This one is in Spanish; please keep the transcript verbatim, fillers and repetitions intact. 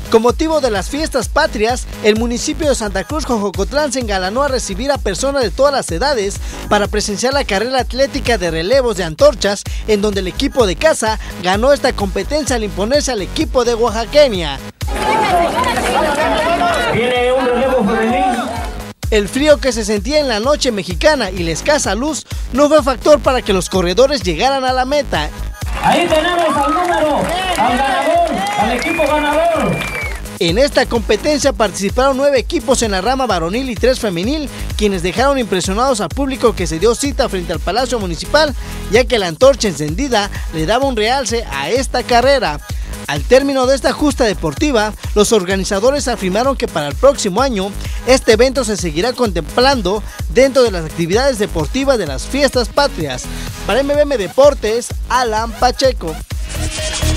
Con motivo de las fiestas patrias, el municipio de Santa Cruz Jojocotlán se engalanó a recibir a personas de todas las edades para presenciar la carrera atlética de relevos de antorchas, en donde el equipo de casa ganó esta competencia al imponerse al equipo de Oaxaqueña. Viene un relevo femenil. El frío que se sentía en la noche mexicana y la escasa luz no fue factor para que los corredores llegaran a la meta. Ahí tenemos al número, al ganador, al equipo ganador. En esta competencia participaron nueve equipos en la rama varonil y tres femenil, quienes dejaron impresionados al público que se dio cita frente al Palacio Municipal, ya que la antorcha encendida le daba un realce a esta carrera. Al término de esta justa deportiva, los organizadores afirmaron que para el próximo año, este evento se seguirá contemplando dentro de las actividades deportivas de las fiestas patrias. Para M B M Deportes, Alan Pacheco.